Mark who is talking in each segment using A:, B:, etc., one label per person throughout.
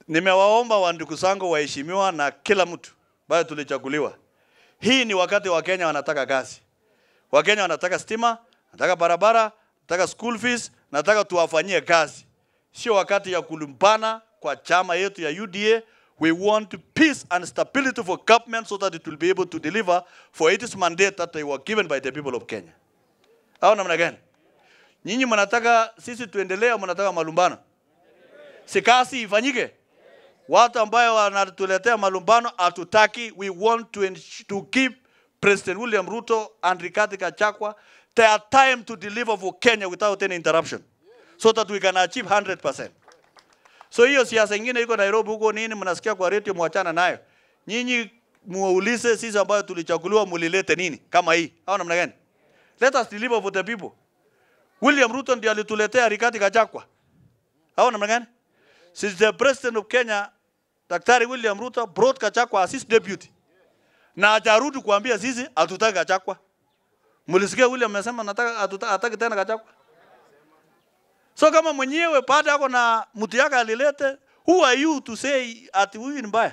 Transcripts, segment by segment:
A: Nimewaomba wandugu zangu waheshimiwa na kila mtu baada tulichaguliwa. Hii ni wakati wa Kenya wanataka kazi. Wakenya wanataka stima, wanataka barabara, wanataka school fees, wanataka tuwafanyie kazi. Sio wakati ya kulumbana kwa chama yetu ya UDA. We want peace and stability for government so that it will be able to deliver for its mandate that they were given by the people of Kenya. Au namna gani? Nyinyi mnataka sisi tuendelee, mnataka malumbano? Si kazi ifanyike? Watu ambao wanatuletea malumbano hatutaki. We want to give President William Ruto and Gachagua their time to deliver for Kenya without any interruption, so that we can achieve 100%. So hiyo siasa nyingine iko Nairobi huko nini mnasikia kwa radio mwachana nayo. Nyinyi muulize sisi ambao tulichaguliwa mulilete nini kama hii. Au namna gani? Let us deliver for the people. William Ruto ndiye alituletea Gachagua. Au namna gani? Since the president of Kenya, Daktari William Ruto brought Gachagua as his deputy. Na hajarudi kuambia sisi hatutaki Gachagua. Mulisikia William amesema nataka hataki tena Gachagua. So kama mwenyewe baada yako na mtu yake alilete, who are you to say ati huyu ni mbaya?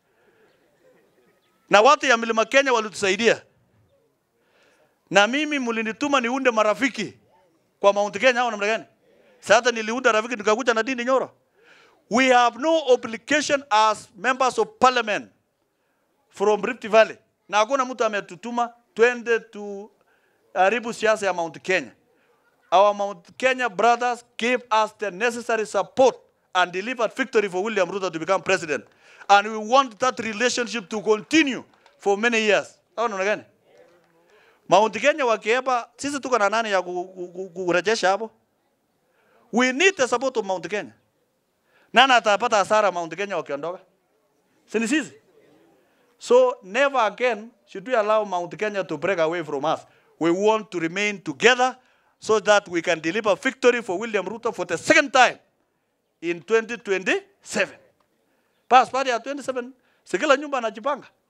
A: Na watu ya Mlima Kenya walitusaidia. Na mimi mlinituma niunde marafiki kwa Mount Kenya au namna gani? Sasa niliunda rafiki nikakuja na Dini Nyoro. We have no obligation as members of parliament from Rift Valley. Na hakuna mtu ametutuma twende tu haribu siasa ya Mount Kenya. Our Mount Kenya brothers gave us the necessary support and delivered victory for William Ruto to become president. And we want that relationship to continue for many years. Au namna gani? Mount Kenya wakieba, sisi tuko na nani ya kurejesha hapo? We need the support of Mount Kenya. Nana atapata hasara Mount Kenya wakiondoka? Si sisi? So never again should we allow Mount Kenya to break away from us. We want to remain together so that we can deliver victory for William Ruto for the second time in 2027. Pas baada ya 27, sikila nyumba anajipanga.